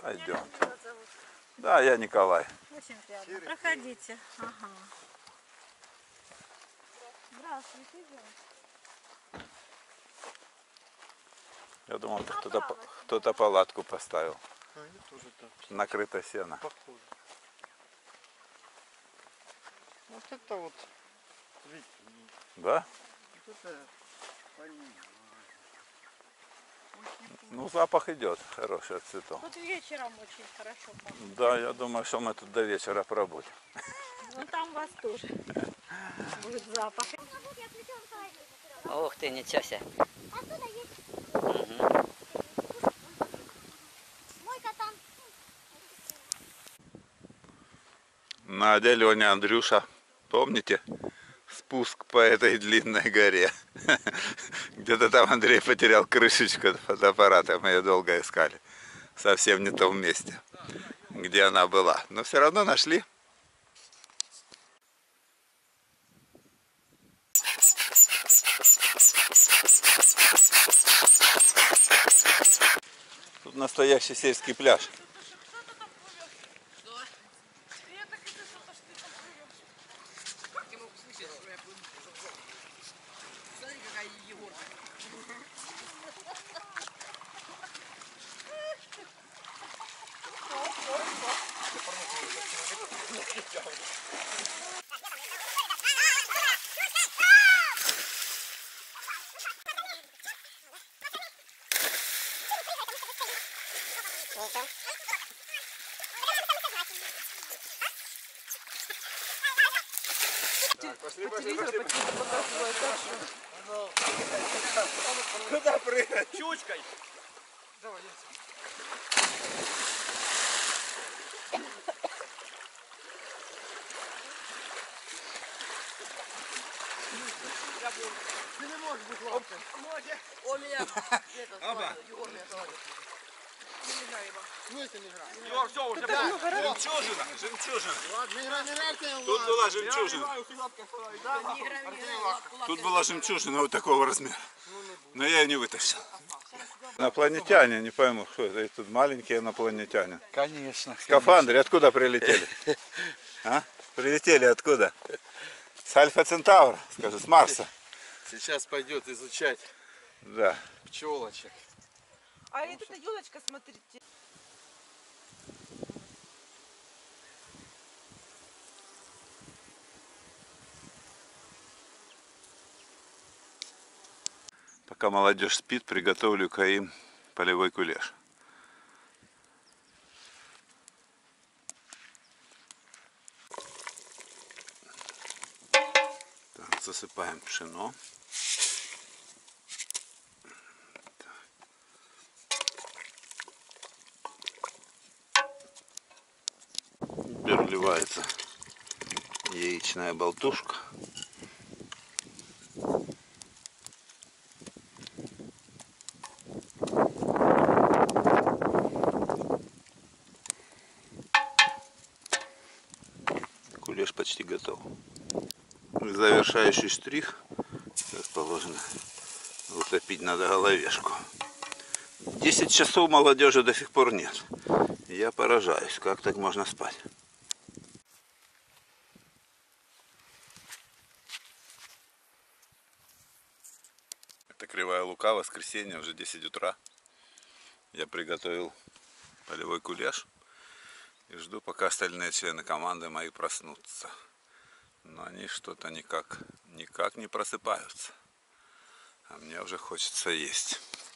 Пойдем. Да, я Николай. Очень приятно. Проходите. Ага. Здравствуйте. Я думал, кто-то палатку поставил. А, я тоже так. Накрыто сено. Похоже. Вот это вот, видите, Да? вот это понимаю. Ну, запах идет хороший от цветов. Тут вечером очень хорошо пахнет. Да, я думаю, что мы тут до вечера пробудем. Ну там у вас тоже будет запах. Ух ты, ничего себе. Оттуда есть Угу. мойка там. Надя, Леня, Андрюша, помните? Спуск по этой длинной горе. Где-то там Андрей потерял крышечку от фотоаппарата. Мы ее долго искали. Совсем не в том месте, где она была. Но все равно нашли. Тут настоящий сельский пляж. Куда прыгать? Чучкой! Давай, ты не можешь быть лапкой. Он меня... Оба. Егор меня товарищ. В смысле не играть? Все, все, уже жемчужина, жемчужина. Ладно, не играй, Тут была жемчужина. Тут была жемчужина вот такого размера. Но я ее не вытащил. Инопланетяне, не пойму, что это. И тут маленькие инопланетяне. Конечно. В скафандре откуда прилетели? А? Прилетели откуда? С Альфа Центавра, скажи, с Марса. Сейчас пойдет изучать Да. пчелочек. А эта елочка, смотрите. Пока молодежь спит, приготовлю-ка им полевой кулеш. Так, засыпаем пшено. Теперь вливается яичная болтушка. Кулеш почти готов. Завершающий штрих, как положено, утопить надо головешку. 10 часов молодежи до сих пор нет. Я поражаюсь, как так можно спать. Это Кривая Лука, воскресенье, уже 10 утра. Я приготовил полевой кулеш. И жду, пока остальные члены команды мои проснутся. Но они что-то никак не просыпаются. А мне уже хочется есть.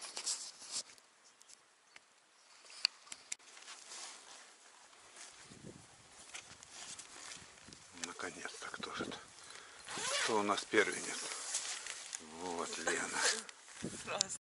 Наконец-то кто же это? Кто у нас первенец? Вот Лена.